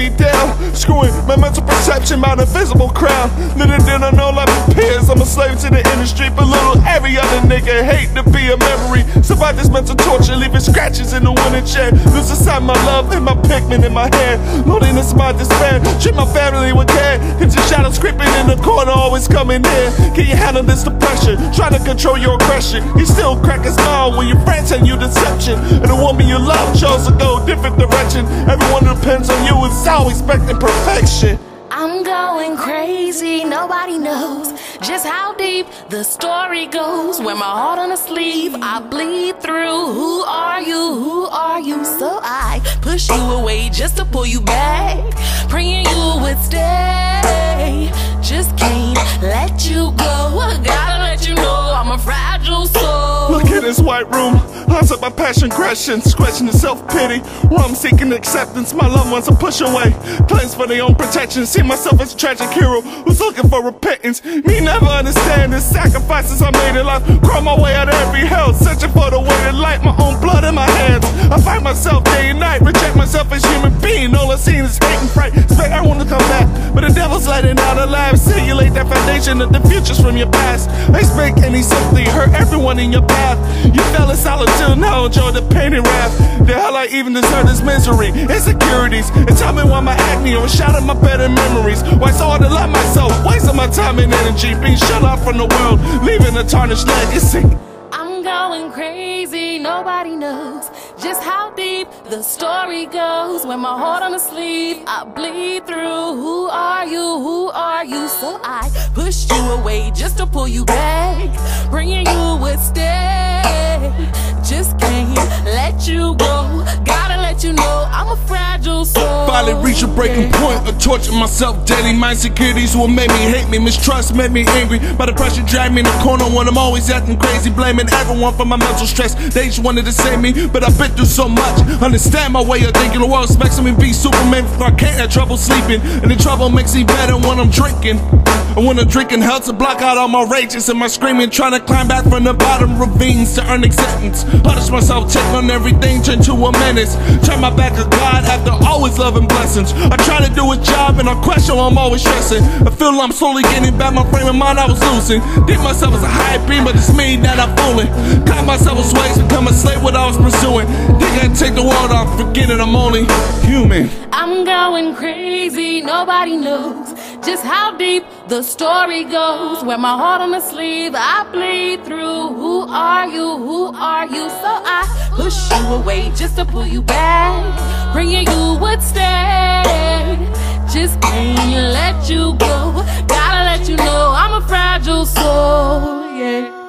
me down, screwing my mental perception by the visible crown. Little did I know, like my peers, I'm a slave to the industry. But little every other nigga hate to be a memory. Survive this mental torture, leaving scratches in the winter chair. Lose aside my love and my pigment in my hair. Loneliness, my despair, treat my family with care. Hit your shadows creeping in the corner, always coming near. Can you handle this depression? Trying to control your aggression. You still crack a smile when your friends tell you deception. And the woman you love chose to go a different direction. Everyone who depends on you is always expecting perfection. I'm going crazy, nobody knows just how deep the story goes. Wear my heart on a sleeve, I bleed through. Who are you, who are you? So I push you away just to pull you back, praying you would stay. Just can't let you go, gotta let you know I'm a fragile soul. Look at this white room, haunts up by passion, questions, questioning self-pity. Where I'm seeking acceptance, my loved ones are pushed away. Plans for their own protection, see myself as a tragic hero who's looking for repentance. Me never understand the sacrifices I made in life. Crawl my way out of every hell, searching for the way to light. My own blood in my hands, I fight myself day and night. Reject myself as human being, all I see is hate and fright. Expect I want to come back, but the devil's lighting out alive. Simulate that foundation of the futures from your past. I expect any sympathy, hurt everyone in your path. You fell in solitude, now enjoy the pain and wrath. The hell I even deserve this misery, insecurities, and tell me why my acne overshadowed my better memories. Why it's so hard to love myself, wasting my time and energy, being shut off from the world, leaving a tarnished legacy. I'm going crazy, nobody knows just how deep the story goes. Wear my heart on a sleeve, I bleed through. Who are you, who are you? So I pushed you away just to pull you back, bringing you would stay. Just can't let you go, gotta let you know I'm a fragile soul. Finally reach a breaking point of torturing myself daily. My insecurities will make me hate me, mistrust made me angry. My depression dragged me in the corner when I'm always acting crazy, blaming everyone for my mental stress. They just wanted to save me, but I've been through so much. Understand my way of thinking, the world expects me to be Superman. I can't have trouble sleeping, and the trouble makes me better when I'm drinking. And when I'm drinking helps to block out all my rages and my screaming, trying to climb back from the bottom ravines to earn acceptance. Punish myself, take on everything, turn to a menace. Turn my back to God after always loving blessings. I try to do a job and I question why I'm always stressing. I feel I'm slowly getting back my frame of mind I was losing. Did myself as a high beam, but it's me that I'm fooling. Caught myself with ways, become a slave what I was pursuing. Think I take the world off, forgetting I'm only human. I'm going crazy, nobody knows just how deep the story goes. Wear my heart on the sleeve, I bleed through. Who are you, who are you? So I push you away just to pull you back, bringing you would stay. Just can't let you go, gotta let you know I'm a fragile soul, yeah.